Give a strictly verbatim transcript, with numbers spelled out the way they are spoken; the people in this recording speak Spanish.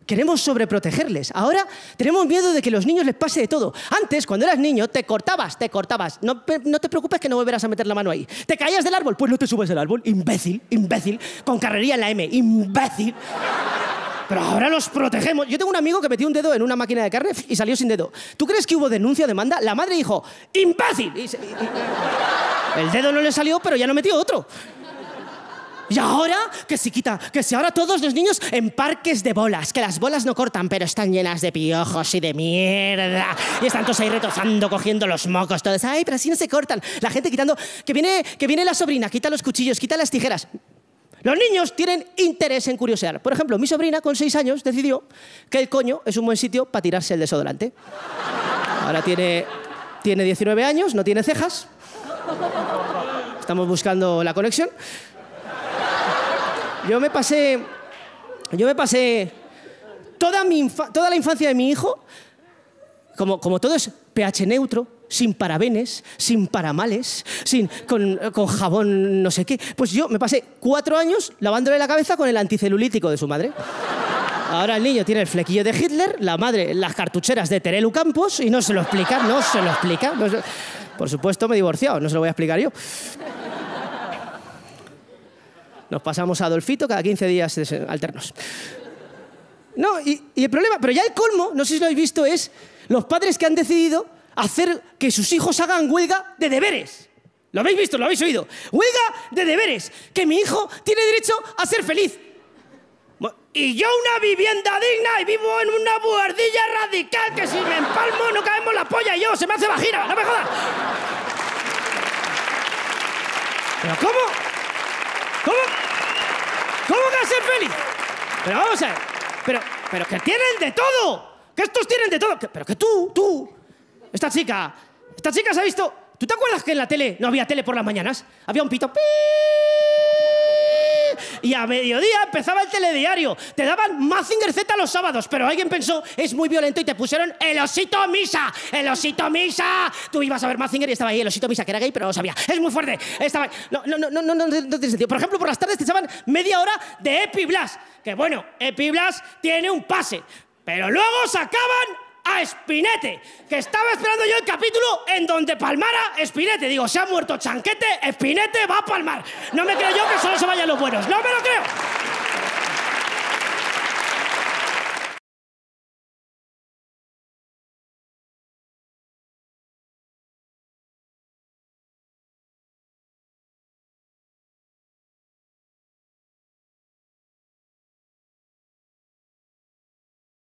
queremos sobreprotegerles. Ahora tenemos miedo de que a los niños les pase de todo. Antes, cuando eras niño, te cortabas, te cortabas. No, no te preocupes que no volverás a meter la mano ahí. ¿Te caías del árbol? Pues no te subes del árbol. Imbécil, imbécil. Con carrería en la M. Imbécil. Pero ahora los protegemos. Yo tengo un amigo que metió un dedo en una máquina de carne y salió sin dedo. ¿Tú crees que hubo denuncia o demanda? La madre dijo, ¡imbécil! Y se, y, y, el dedo no le salió, pero ya no metió otro. Y ahora, que si quita, que si ahora todos los niños en parques de bolas, que las bolas no cortan, pero están llenas de piojos y de mierda. Y están todos ahí retozando, cogiendo los mocos, todos. Ay, pero así no se cortan. La gente quitando, que viene, que viene la sobrina, quita los cuchillos, quita las tijeras. Los niños tienen interés en curiosear. Por ejemplo, mi sobrina, con seis años, decidió que el coño es un buen sitio para tirarse el desodorante. Ahora tiene, tiene diecinueve años, no tiene cejas. Estamos buscando la conexión. Yo me pasé... Yo me pasé toda, mi infa, toda la infancia de mi hijo, como, como todo es pH neutro, sin parabenes, sin paramales, sin, con, con jabón no sé qué. Pues yo me pasé cuatro años lavándole la cabeza con el anticelulítico de su madre. Ahora el niño tiene el flequillo de Hitler, la madre las cartucheras de Terelu Campos y no se lo explica, no se lo explica. No se... Por supuesto me he divorciado, no se lo voy a explicar yo. Nos pasamos a Adolfito cada quince días alternos. No, y, y el problema, pero ya el colmo, no sé si lo habéis visto, es los padres que han decidido hacer que sus hijos hagan huelga de deberes. ¿Lo habéis visto? ¿Lo habéis oído? Huelga de deberes. Que mi hijo tiene derecho a ser feliz. Y yo una vivienda digna y vivo en una buhardilla radical que si me empalmo no caemos la polla y yo, se me hace vagina, no me jodas. ¿Pero cómo? ¿Cómo? ¿Cómo que va a ser feliz? Pero vamos a ver, pero, pero que tienen de todo, que estos tienen de todo, que, pero que tú, tú, esta chica, esta chica se ha visto... ¿Tú te acuerdas que en la tele no había tele por las mañanas? Había un pito... Y a mediodía empezaba el telediario. Te daban Mazinger Z los sábados, pero alguien pensó, es muy violento y te pusieron el osito Misa. ¡El osito Misa! Tú ibas a ver Mazinger y estaba ahí el osito Misa, que era gay, pero no sabía. Es muy fuerte. Estaba ahí. No, no, no, no, no, no, no tiene sentido. Por ejemplo, por las tardes te echaban media hora de Epiblas. Que bueno, Epiblas tiene un pase. Pero luego sacaban a Spinete, que estaba esperando yo el capítulo en donde palmara Spinete. Digo, se ha muerto Chanquete, Spinete va a palmar. No me creo yo que solo se vayan los buenos. ¡No me lo creo!